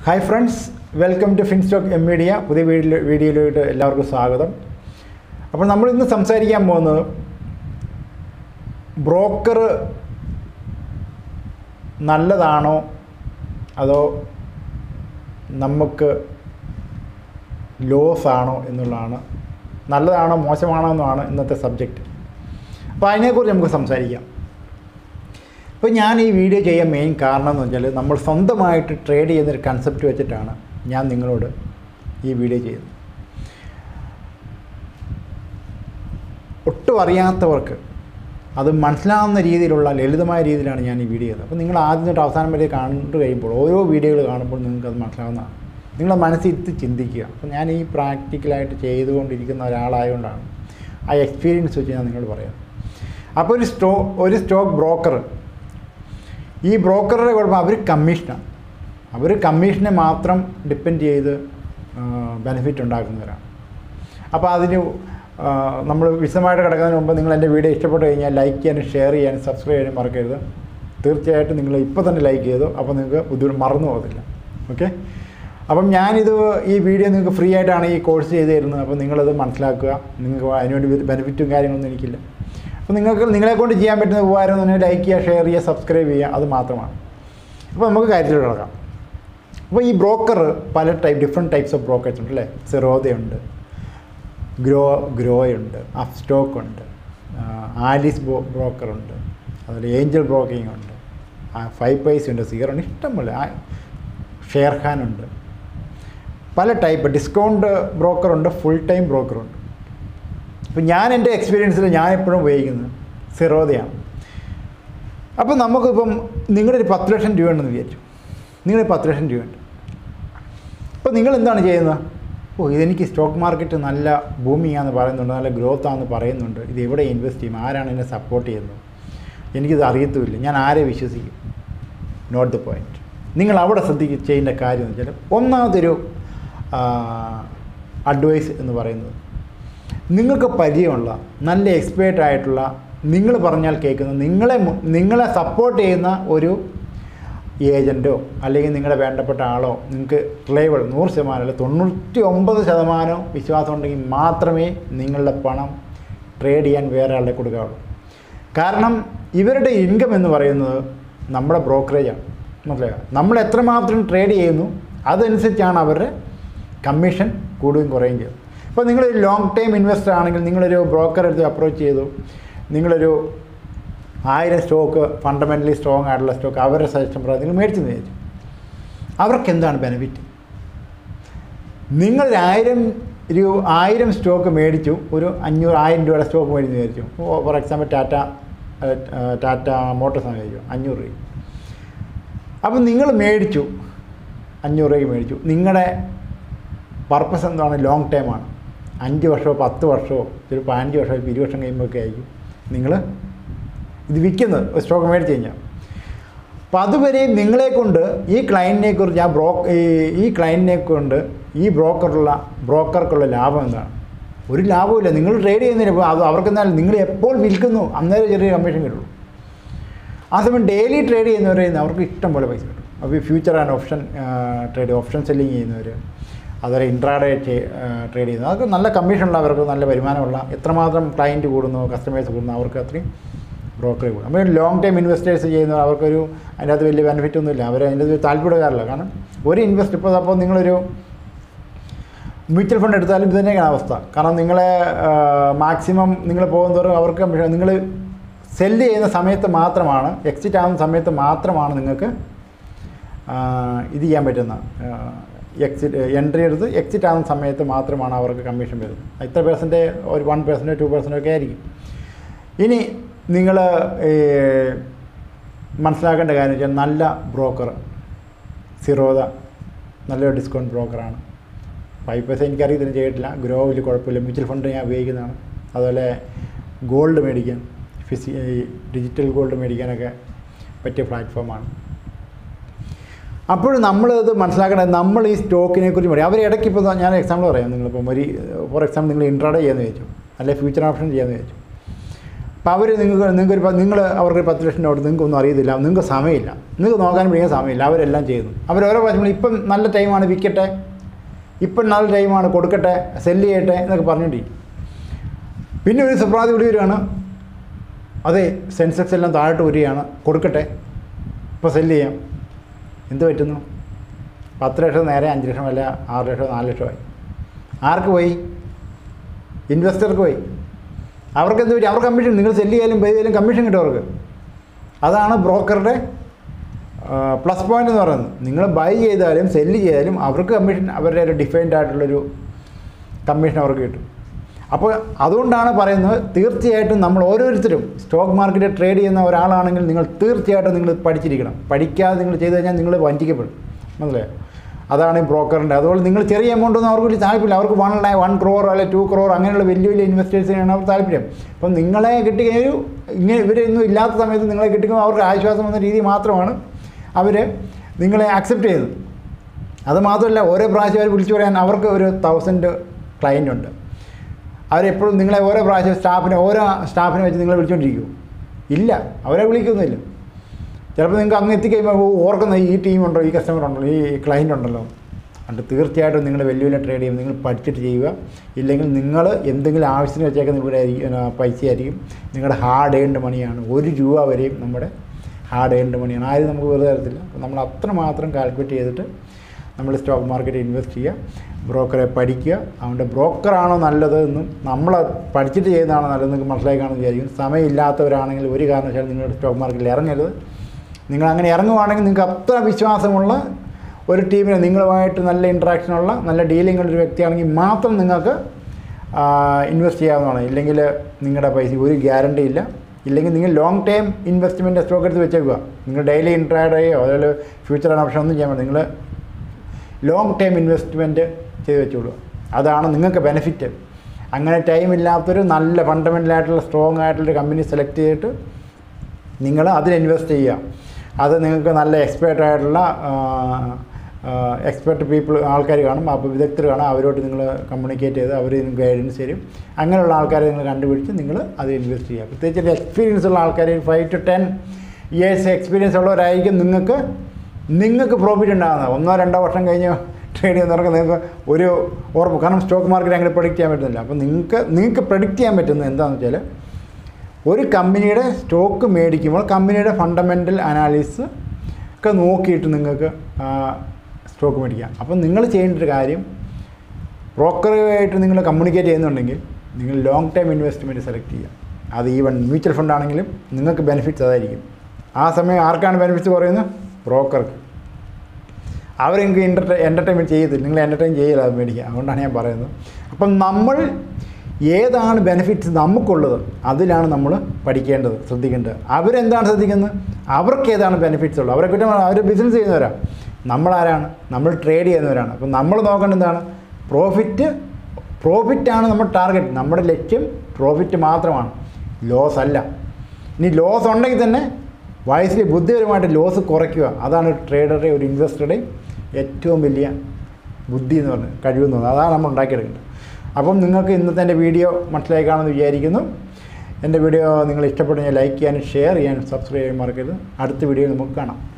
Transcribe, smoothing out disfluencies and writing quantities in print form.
Hi friends, welcome to Finstock media. പുതിയ വീഡിയോയിലോട്ട് എല്ലാവർക്കും സ്വാഗതം. അപ്പോൾ നമ്മൾ ഇന്ന് സംസാരിക്കാൻ പോകുന്നത് ബ്രോക്കർ നല്ലതാണോ അതോ നമുക്ക് ലോസ് ആണോ എന്നുള്ളതാണ്. നല്ലതാണോ മോശമാണോ എന്നാണ് ഇന്നത്തെ സബ്ജക്റ്റ്. അപ്പോൾ അതിനെക്കുറിച്ച് നമുക്ക് സംസാരിക്കാം. ഇപ്പോൾ ഞാൻ ഈ വീഡിയോ ചെയ്യാൻ മെയിൻ കാരണം എന്ന് വെച്ചാൽ നമ്മൾ സ്വന്തമായിട്ട് ട്രേഡ് ചെയ്യുന്നൊരു കൺസെപ്റ്റ് വെച്ചിട്ടാണ് ഞാൻ നിങ്ങളോട് ഈ വീഡിയോ ചെയ്യുന്നത്. ഒട്ടും അറിയാത്തവർക്ക് അത് മനസ്സിലാവുന്ന രീതിയിലുള്ള ലളിതമായ രീതിയിലാണ് ഞാൻ ഈ വീഡിയോ ചെയ്തത്. അപ്പോൾ നിങ്ങൾ ആദ്യം തൊട്ട് അവസാനം വരെ കണ്ടു കഴിയുമ്പോൾ ഓരോ വീഡിയോകൾ കാണുമ്പോൾ നിങ്ങൾക്കത് മനസ്സിലാവുന്നതാണ്. നിങ്ങളുടെ മനസ്സിരുത്തി ചിന്തിക്കുക. അപ്പോൾ ഞാൻ ഈ പ്രാക്ടിക്കലായിട്ട് ചെയ്തുകൊണ്ടിരിക്കുന്ന ഒരാളായതുകൊണ്ടാണ് ആ എക്സ്പീരിയൻസ് വെച്ച് ഞാൻ നിങ്ങളോട് പറയുന്നത്. അപ്പോൾ ഒരു സ്റ്റോക്ക് ബ്രോക്കർ, ഈ ബ്രോക്കറുടെ കുഴപ്പം അവർ കമ്മീഷനാണ്. അവർ കമ്മീഷനെ മാത്രം ഡിപ്പെൻഡ് ചെയ്ത് ബെനിഫിറ്റ് ഉണ്ടാക്കുന്നവരാണ്. അപ്പോൾ അതിന് നമ്മൾ വിശദമായിട്ട് കിടക്കുന്നതിന് മുമ്പ് നിങ്ങൾ എൻ്റെ വീഡിയോ ഇഷ്ടപ്പെട്ട് കഴിഞ്ഞാൽ ലൈക്ക് ചെയ്യാനും ഷെയർ ചെയ്യാനും സബ്സ്ക്രൈബ് ചെയ്യാനും മറക്കരുത്. തീർച്ചയായിട്ടും നിങ്ങൾ ഇപ്പോൾ തന്നെ ലൈക്ക് ചെയ്തു. അപ്പോൾ നിങ്ങൾക്ക് മറന്നു പോകത്തില്ല. ഓക്കെ, അപ്പം ഈ വീഡിയോ നിങ്ങൾക്ക് ഫ്രീ ആയിട്ടാണ് ഈ കോഴ്സ് ചെയ്ത് തരുന്നത്. അപ്പോൾ നിങ്ങളത് മനസ്സിലാക്കുക. നിങ്ങൾക്ക് അതിനുവേണ്ടി ബെനിഫിറ്റും കാര്യങ്ങളൊന്നും എനിക്കില്ല. അപ്പോൾ നിങ്ങളെക്കൊണ്ട് ചെയ്യാൻ പറ്റുന്ന ഉപകാരം എന്ന് പറഞ്ഞാൽ ലൈക്ക് ചെയ്യുക, ഷെയർ ചെയ്യുക, സബ്സ്ക്രൈബ് ചെയ്യുക, അത് മാത്രമാണ്. അപ്പോൾ നമുക്ക് കാര്യത്തിലോട്ട് കിടക്കാം. അപ്പോൾ ഈ ബ്രോക്കർ പല ഡിഫറെൻറ്റ് ടൈപ്സ് ഓഫ് ബ്രോക്കേഴ്സ് ഉണ്ട് അല്ലേ. സിറോദയുണ്ട്, ഗ്രോയുണ്ട്, അപ്സ്റ്റോക്ക് ഉണ്ട്, ആലിസ് ബ്രോക്കറുണ്ട്, അതുപോലെ ഏഞ്ചൽ ബ്രോക്കിംഗ് ഉണ്ട്, 5 പൈസ ഉണ്ട്, സീറോ ഉണ്ട്, ഇഷ്ടംപോലെ ഷെയർഖാനുണ്ട്. പല ടൈപ്പ് ഡിസ്കൗണ്ട് ബ്രോക്കറുണ്ട്, ഫുൾ ടൈം ബ്രോക്കറുണ്ട്. അപ്പോൾ ഞാൻ എൻ്റെ എക്സ്പീരിയൻസിൽ ഞാൻ എപ്പോഴും ഉപയോഗിക്കുന്നത് സിറോദയാണ്. അപ്പോൾ നമുക്കിപ്പം നിങ്ങളുടെ ഒരു 10 ലക്ഷം രൂപ ഉണ്ടെന്ന് വിചാരിച്ചു. നിങ്ങളുടെ 10 ലക്ഷം രൂപയുണ്ട്. അപ്പോൾ നിങ്ങൾ എന്താണ് ചെയ്യുന്നത്? ഇതെനിക്ക് സ്റ്റോക്ക് മാർക്കറ്റ് നല്ല ബൂമിങ്ങാണെന്ന് പറയുന്നുണ്ട്, നല്ല ഗ്രോത്ത് ആണെന്ന് പറയുന്നുണ്ട്. ഇത് എവിടെ ഇൻവെസ്റ്റ് ചെയ്യും? ആരാണ് എന്നെ സപ്പോർട്ട് ചെയ്യുന്നത്? എനിക്കിത് അറിയത്തുമില്ല. ഞാൻ ആരെ വിശ്വസിക്കും? Not the point. നിങ്ങൾ അവിടെ ചെയ്യേണ്ട കാര്യം എന്ന് വെച്ചാൽ, ഒന്നാമതൊരു അഡ്വൈസ് എന്ന് പറയുന്നത്, നിങ്ങൾക്ക് പരിചയമുള്ള നല്ല എക്സ്പേർട്ടായിട്ടുള്ള, നിങ്ങൾ പറഞ്ഞാൽ കേൾക്കുന്ന, നിങ്ങളെ സപ്പോർട്ട് ചെയ്യുന്ന ഒരു ഏജൻറ്റോ അല്ലെങ്കിൽ നിങ്ങളുടെ വേണ്ടപ്പെട്ട ആളോ, നിങ്ങൾക്ക് റിലയബിൾ 100% അല്ല 99% വിശ്വാസം ഉണ്ടെങ്കിൽ മാത്രമേ നിങ്ങളുടെ പണം ട്രേഡ് ചെയ്യാൻ വേറെ ആളുടെ കൊടുക്കാവുള്ളൂ. കാരണം ഇവരുടെ ഇൻകം എന്ന് പറയുന്നത് നമ്മുടെ ബ്രോക്കറേജാണ്. മനസ്സിലായോ? നമ്മൾ എത്രമാത്രം ട്രേഡ് ചെയ്യുന്നു അതനുസരിച്ചാണ് അവരുടെ കമ്മീഷൻ കൂടുകയും കുറയുകയും ചെയ്തത്. ഇപ്പോൾ നിങ്ങളൊരു ലോങ് ടൈം ഇൻവെസ്റ്റർ ആണെങ്കിൽ നിങ്ങളൊരു ബ്രോക്കർ എടുത്ത് അപ്രോച്ച് ചെയ്തു, നിങ്ങളൊരു 1000 സ്റ്റോക്ക് ഫണ്ടമെൻ്റലി സ്ട്രോങ് ആയിട്ടുള്ള സ്റ്റോക്ക് അവരുടെ സജഷൻ പ്രകാരം നിങ്ങൾ മേടിച്ചെന്ന് വിചാരിച്ചു. അവർക്ക് എന്താണ് ബെനിഫിറ്റ്? നിങ്ങൾ 1000 സ്റ്റോക്ക് മേടിച്ചു, ഒരു 1000 രൂപയുടെ സ്റ്റോക്ക് മേടിച്ചെന്ന് വിചാരിച്ചു. ഫോർ എക്സാമ്പിൾ ടാറ്റ മോട്ടോഴ്സ് ആണ് വിചാരിച്ചു, 500 രൂപ. അപ്പം നിങ്ങൾ മേടിച്ചു, 500 രൂപയ്ക്ക് മേടിച്ചു. നിങ്ങളുടെ പർപ്പസ് എന്താണ്? ലോങ് ടൈമാണ്. 5 വർഷമോ 10 വർഷമോ ഒരു 15 വർഷമോ 20 വർഷം കഴിയുമ്പോഴൊക്കെ ആയിരിക്കും നിങ്ങൾ ഇത് വിൽക്കുന്നത്, സ്റ്റോക്ക് മേടിച്ച് കഴിഞ്ഞാൽ. അപ്പോൾ അതുവരെ നിങ്ങളെക്കൊണ്ട് ഈ ക്ലയൻറ്റിനെക്കുറിച്ച് ഈ ക്ലയൻറ്റിനെ കൊണ്ട് ഈ ബ്രോക്കർക്കുള്ള ലാഭം എന്താണ്? ഒരു ലാഭമില്ല. നിങ്ങൾ ട്രേഡ് ചെയ്യുന്നതിന് അത് അവർക്കെന്നാൽ നിങ്ങൾ എപ്പോൾ വിൽക്കുന്നു അന്നേരം ചെറിയ കമ്മീഷൻ കിട്ടുള്ളൂ. ആ സമയം ഡെയിലി ട്രേഡ് ചെയ്യുന്നവർ അവർക്ക് ഇഷ്ടം പോലെ പൈസ കിട്ടും. അപ്പോൾ ഫ്യൂച്ചർ ആൻഡ് ഓപ്ഷൻ സെല്ലിങ് ചെയ്യുന്നവർ, അതുപോലെ ഇൻട്രാഡേ ട്രേഡ് ചെയ്യുന്നത്, അതൊക്കെ നല്ല കമ്മീഷനുള്ളവർക്ക്, നല്ല വരുമാനമുള്ള, എത്രമാത്രം ക്ലയൻറ്റ് കൂടുന്നു, കസ്റ്റമേഴ്സ് കൂടുന്നു, അവർക്ക് അത്രയും ബ്രോക്കറേജ് കൂടും. അപ്പോൾ ലോങ് ടൈം ഇൻവെസ്റ്റേഴ്സ് ചെയ്യുന്നവർ അവർക്കൊരു അതിനകത്ത് വലിയ ബെനിഫിറ്റ് ഒന്നുമില്ല. അവർ അതിൻ്റെ താല്പര്യക്കാരില്ല. കാരണം ഒരു അപ്പോൾ നിങ്ങളൊരു മ്യൂച്വൽ ഫണ്ട് എടുത്താലും ഇത് തന്നെയാണ് അവസ്ഥ. കാരണം നിങ്ങളെ മാക്സിമം നിങ്ങൾ പോകുന്നതോറും അവർക്ക് കമ്മീഷൻ, നിങ്ങൾ സെല്ല് ചെയ്യുന്ന സമയത്ത് മാത്രമാണ്, എക്സിറ്റ് ആവുന്ന സമയത്ത് മാത്രമാണ് നിങ്ങൾക്ക് ഇത് ചെയ്യാൻ പറ്റുന്ന, എൻട്രി എടുത്ത് എക്സിറ്റ് ആവുന്ന സമയത്ത് മാത്രമാണ് അവർക്ക് കമ്മീഷൻ വരുന്നത്. ഇത്ര പെർസെൻറ്റ്, ഒരു 1%, 2% ഒക്കെ ആയിരിക്കും. ഇനി നിങ്ങൾ മനസ്സിലാക്കേണ്ട കാര്യം വെച്ചാൽ, നല്ല ബ്രോക്കർ സിറോദ നല്ലൊരു ഡിസ്കൗണ്ട് ബ്രോക്കറാണ്. 5% എനിക്കറിയത്തില്ല, ചെയ്തിട്ടില്ല. ഗ്രോവിൽ കുഴപ്പമില്ല. മ്യൂച്വൽ ഫണ്ട് ഞാൻ ഉപയോഗിക്കുന്നതാണ്. അതുപോലെ ഗോൾഡ് മേടിക്കാൻ, ഡിജിറ്റൽ ഗോൾഡ് മേടിക്കാനൊക്കെ പറ്റിയ പ്ലാറ്റ്ഫോമാണ്. അപ്പോൾ നമ്മളത് മനസ്സിലാക്കേണ്ടത്, നമ്മൾ ഈ സ്റ്റോക്കിനെ കുറിച്ച് പറയും. അവർ ഇടയ്ക്ക് ഇപ്പോൾ ഞാൻ എക്സാമ്പിൾ പറയാം. നിങ്ങളിപ്പം ഫോർ എക്സാമ്പിൾ നിങ്ങൾ ഇൻട്രാഡേ ചെയ്യാമെന്ന് ചോദിച്ചു, അല്ലെങ്കിൽ ഫ്യൂച്ചർ ഓപ്ഷൻ ചെയ്യാമെന്ന് ചോദിച്ചു. അപ്പോൾ അവർ നിങ്ങൾ അവർക്ക് 10 ലക്ഷം രൂപ നിങ്ങൾക്കൊന്നും അറിയത്തില്ല, നിങ്ങൾക്ക് സമയമില്ല, നിങ്ങൾക്ക് നോക്കാൻ പിടിക്കാൻ സമയമില്ല, അവരെല്ലാം ചെയ്യുന്നു. അവരോരോ പ്രാവശ്യം ഇപ്പം നല്ല ടൈമാണ് വിൽക്കട്ടെ, ഇപ്പം നല്ല ടൈമാണ് കൊടുക്കട്ടെ, സെല്ല് ചെയ്യട്ടെ എന്നൊക്കെ പറഞ്ഞുകൊണ്ടിരിക്കും. പിന്നെ ഒരു സുപ്രാതി കൂടി വരികയാണ്, അതെ സെൻസെക്സ് എല്ലാം താഴോട്ട് വരികയാണ്, കൊടുക്കട്ടെ, ഇപ്പോൾ സെല്ല് ചെയ്യാം. എന്ത് പറ്റുന്നു? 10 ലക്ഷം നേരെ 5 ലക്ഷം അല്ല 6 ലക്ഷം 4 ലക്ഷമായി. ആർക്ക് പോയി? ഇൻവെസ്റ്റർക്ക് പോയി. അവർക്ക് എന്ത് പറ്റി? അവർക്ക് കമ്മീഷൻ, നിങ്ങൾ സെല്ല് ചെയ്യാലും ബൈ ചെയ്യാലും കമ്മീഷൻ കിട്ടും അവർക്ക്. അതാണ് ബ്രോക്കറുടെ പ്ലസ് പോയിൻ്റ് എന്ന് പറയുന്നത്. നിങ്ങൾ ബൈ ചെയ്താലും സെല്ല് ചെയ്താലും അവർക്ക് കമ്മീഷൻ, അവരുടെ ഒരു ഡിഫൈൻഡ് ആയിട്ടുള്ളൊരു കമ്മീഷൻ അവർക്ക് കിട്ടും. അപ്പോൾ അതുകൊണ്ടാണ് പറയുന്നത്, തീർച്ചയായിട്ടും നമ്മൾ ഓരോരുത്തരും സ്റ്റോക്ക് മാർക്കറ്റിൽ ട്രേഡ് ചെയ്യുന്ന ഒരാളാണെങ്കിൽ നിങ്ങൾ തീർച്ചയായിട്ടും നിങ്ങൾ പഠിച്ചിരിക്കണം. പഠിക്കാതെ നിങ്ങൾ ചെയ്ത് കഴിഞ്ഞാൽ നിങ്ങൾ വഞ്ചിക്കപ്പെടും. മനസ്സിലായോ? അതാണ് ഈ ബ്രോക്കറിൻ്റെ. അതുപോലെ നിങ്ങൾ ചെറിയ എമൗണ്ട് ഒന്നും അവർക്ക് വലിയ താല്പര്യമില്ല. അവർക്ക് 1 crore അല്ലെങ്കിൽ 2 crore അങ്ങനെയുള്ള വലിയ വലിയ ഇൻവെസ്റ്റേഴ്സിനാണ് അവർ താല്പര്യം. അപ്പം നിങ്ങളെ കിട്ടിയ ഇവരൊന്നും ഇല്ലാത്ത സമയത്ത് നിങ്ങളെ കിട്ടിക്കുമ്പോൾ അവർക്ക് ആശ്വാസം എന്ന രീതി മാത്രമാണ് അവർ നിങ്ങളെ അക്സെപ്റ്റ് ചെയ്തത്. അതുമാത്രമല്ല, ഓരോ പ്രാവശ്യം അവർ വിളിച്ചു പറയാൻ അവർക്ക് ഒരു 1000 ക്ലയൻ്റ് ഉണ്ട്. അവരെപ്പോഴും നിങ്ങളെ ഓരോ പ്രാവശ്യം ഓരോ സ്റ്റാഫിനെ വെച്ച് നിങ്ങളെ വിളിച്ചുകൊണ്ടിരിക്കുമോ? ഇല്ല, അവരെ വിളിക്കുന്നില്ല. ചിലപ്പോൾ നിങ്ങൾക്ക് അങ്ങ് എത്തിക്കഴിയുമ്പോൾ ഓർക്കുന്ന ഈ ടീമുണ്ടോ, ഈ കസ്റ്റമർ ഉണ്ടല്ലോ, ഈ ക്ലയൻ്റ് ഉണ്ടല്ലോ. അതുകൊണ്ട് തീർച്ചയായിട്ടും നിങ്ങൾ വലിയ ട്രേഡ് ചെയ്യുമ്പോൾ നിങ്ങൾ പഠിച്ചിട്ട് ചെയ്യുക. ഇല്ലെങ്കിൽ നിങ്ങൾ എന്തെങ്കിലും ആവശ്യത്തിന് വെച്ചേക്കുന്ന ഇവിടെ പൈസയായിരിക്കും, നിങ്ങളുടെ ഹാർഡ് ഏൺഡ് മണിയാണ്. 1 രൂപ വരെയും നമ്മുടെ ഹാർഡ് ഏൺഡ് മണിയാണ്. ആരും നമുക്ക് വെറുതെ തരത്തില്ല. അപ്പോൾ നമ്മൾ അത്രമാത്രം കാൽക്കുലേറ്റ് ചെയ്തിട്ട് നമ്മൾ സ്റ്റോക്ക് മാർക്കറ്റിൽ ഇൻവെസ്റ്റ് ചെയ്യുക, ബ്രോക്കറെ പഠിക്കുക. അതുകൊണ്ട് ബ്രോക്കറാണോ നല്ലത് എന്നും നമ്മൾ പഠിച്ചിട്ട് ചെയ്യുന്നതാണോ നല്ലതെന്ന് നിങ്ങൾക്ക് മനസ്സിലായി കാണുമെന്ന് വിചാരിക്കും. സമയമില്ലാത്തവരാണെങ്കിൽ ഒരു കാരണവശാലും നിങ്ങളുടെ സ്റ്റോക്ക് മാർക്കറ്റിൽ ഇറങ്ങരുത്. നിങ്ങൾ അങ്ങനെ ഇറങ്ങുവാണെങ്കിൽ നിങ്ങൾക്ക് അത്ര വിശ്വാസമുള്ള ഒരു ടീമിന്, നിങ്ങളുമായിട്ട് നല്ല ഇൻട്രാക്ഷനുള്ള നല്ല ഡീലിംഗ് ഉള്ളൊരു വ്യക്തിയാണെങ്കിൽ മാത്രം നിങ്ങൾക്ക് ഇൻവെസ്റ്റ് ചെയ്യാവുന്നതാണ്. ഇല്ലെങ്കിൽ നിങ്ങളുടെ പൈസ ഒരു ഗ്യാരണ്ടി ഇല്ല. ഇല്ലെങ്കിൽ നിങ്ങൾ ലോങ് ടൈം ഇൻവെസ്റ്റ്മെൻറ്റ് സ്റ്റോക്ക് എടുത്ത് വെച്ചേക്കുക. നിങ്ങൾ ഡെയിലി ഇൻട്രാഡേയോ അതുപോലെ ഫ്യൂച്ചർ ഓപ്ഷൻ ഒന്നും ചെയ്യാൻ പറ്റില്ല. നിങ്ങൾ ലോങ് ടൈം ഇൻവെസ്റ്റ്മെൻറ്റ് ചെയ്ത് വെച്ചോളൂ. അതാണ് നിങ്ങൾക്ക് ബെനിഫിറ്റ്. അങ്ങനെ ടൈം ഇല്ലാത്തൊരു നല്ല ഫണ്ടമെൻ്റലായിട്ടുള്ള സ്ട്രോങ് ആയിട്ടുള്ളൊരു കമ്പനി സെലക്ട് ചെയ്തിട്ട് നിങ്ങൾ അതിൽ ഇൻവെസ്റ്റ് ചെയ്യുക. അത് നിങ്ങൾക്ക് നല്ല എക്സ്പേർട്ട് ആൾക്കാർ കാണും, അപ്പോൾ വിദഗ്ധർ കാണും. അവരോട്ട് നിങ്ങൾ കമ്മ്യൂണിക്കേറ്റ് ചെയ്ത് അവർ നിങ്ങൾക്ക് ഗൈഡൻസ് തരും. അങ്ങനെയുള്ള ആൾക്കാരെ നിങ്ങൾ കണ്ടുപിടിച്ച് നിങ്ങൾ അത് ഇൻവെസ്റ്റ് ചെയ്യുക. പ്രത്യേകിച്ച് എക്സ്പീരിയൻസ് ഉള്ള ആൾക്കാർ 5 to 10 years എക്സ്പീരിയൻസ് ഉള്ളവരായിരിക്കും നിങ്ങൾക്ക് പ്രോഫിറ്റ് ഉണ്ടാകുന്നത്. 1-2 വർഷം കഴിഞ്ഞ് ട്രേഡ് ചെയ്യുന്നവർക്ക് നിങ്ങൾക്ക് ഒരു ഉറപ്പ്. കാരണം സ്റ്റോക്ക് മാർക്കറ്റ് അങ്ങനെ പ്രൊഡിക്റ്റ് ചെയ്യാൻ പറ്റുന്നില്ല. അപ്പോൾ നിങ്ങൾക്ക് പ്രൊഡിക്റ്റ് ചെയ്യാൻ പറ്റുന്നത് എന്താണെന്ന് വെച്ചാൽ, ഒരു കമ്പനിയുടെ സ്റ്റോക്ക് മേടിക്കുമ്പോൾ കമ്പനിയുടെ ഫണ്ടമെൻ്റൽ അനാലിസിസ് ഒക്കെ നോക്കിയിട്ട് നിങ്ങൾക്ക് സ്റ്റോക്ക് മേടിക്കാം. അപ്പം നിങ്ങൾ ചെയ്യേണ്ട ഒരു കാര്യം, ബ്രോക്കറുമായിട്ട് നിങ്ങൾ കമ്മ്യൂണിക്കേറ്റ് ചെയ്യുന്നുണ്ടെങ്കിൽ നിങ്ങൾ ലോങ് ടൈം ഇൻവെസ്റ്റ്മെൻറ്റ് സെലക്ട് ചെയ്യുക. അത് ഈവൻ മ്യൂച്വൽ ഫണ്ടാണെങ്കിലും നിങ്ങൾക്ക് ബെനിഫിറ്റ്സ് അതായിരിക്കും. ആ സമയം ആർക്കാണ് ബെനിഫിറ്റ്സ് പറയുന്നത്? ബ്രോക്കർക്ക്. അവരെനിക്ക് എൻ്റർടൈൻമെൻറ്റ് ചെയ്യത്തില്ല, നിങ്ങൾ എൻ്റർടൈൻ ചെയ്യില്ല അത് മേടിക്കുക. അതുകൊണ്ടാണ് ഞാൻ പറയുന്നത്. അപ്പം നമ്മൾ ഏതാണ് ബെനിഫിറ്റ്സ് നമുക്കുള്ളത് അതിലാണ് നമ്മൾ പഠിക്കേണ്ടത്, ശ്രദ്ധിക്കേണ്ടത്. അവരെന്താണ് ശ്രദ്ധിക്കുന്നത്? അവർക്ക് ഏതാണ് ബെനിഫിറ്റ്സ് ഉള്ളത്. അവരെ കുറ്റം, അവർ ബിസിനസ് ചെയ്യുന്നവരാണ്. നമ്മളാരാണ്? നമ്മൾ ട്രേഡ് ചെയ്യുന്നവരാണ്. അപ്പം നമ്മൾ നോക്കേണ്ടത് എന്താണ്? പ്രോഫിറ്റാണ് നമ്മുടെ ടാർഗറ്റ്. നമ്മുടെ ലക്ഷ്യം പ്രോഫിറ്റ് മാത്രമാണ്, ലോസ് അല്ല. ഇനി ലോസ് ഉണ്ടെങ്കിൽ തന്നെ വയസ്സിൽ ബുദ്ധിപരമായിട്ട് ലോസ് കുറയ്ക്കുക. അതാണ് ഒരു ട്രേഡറുടെ, ഒരു ഇൻവെസ്റ്ററുടെയും ഏറ്റവും വലിയ ബുദ്ധി എന്ന് പറഞ്ഞത്, കഴിവെന്ന് പറഞ്ഞത്. അതാണ് നമ്മൾ ഉണ്ടാക്കിയെടുക്കേണ്ടത്. അപ്പം നിങ്ങൾക്ക് ഇന്നത്തെ എൻ്റെ വീഡിയോ മനസ്സിലായി കാണുമെന്ന് വിചാരിക്കുന്നു. എൻ്റെ വീഡിയോ നിങ്ങൾ ഇഷ്ടപ്പെടുന്ന ലൈക്ക് ചെയ്യാനും ഷെയർ ചെയ്യാനും സബ്സ്ക്രൈബ് ചെയ്യാൻ മറക്കരുത്. അടുത്ത വീഡിയോയിൽ നമുക്ക് കാണാം.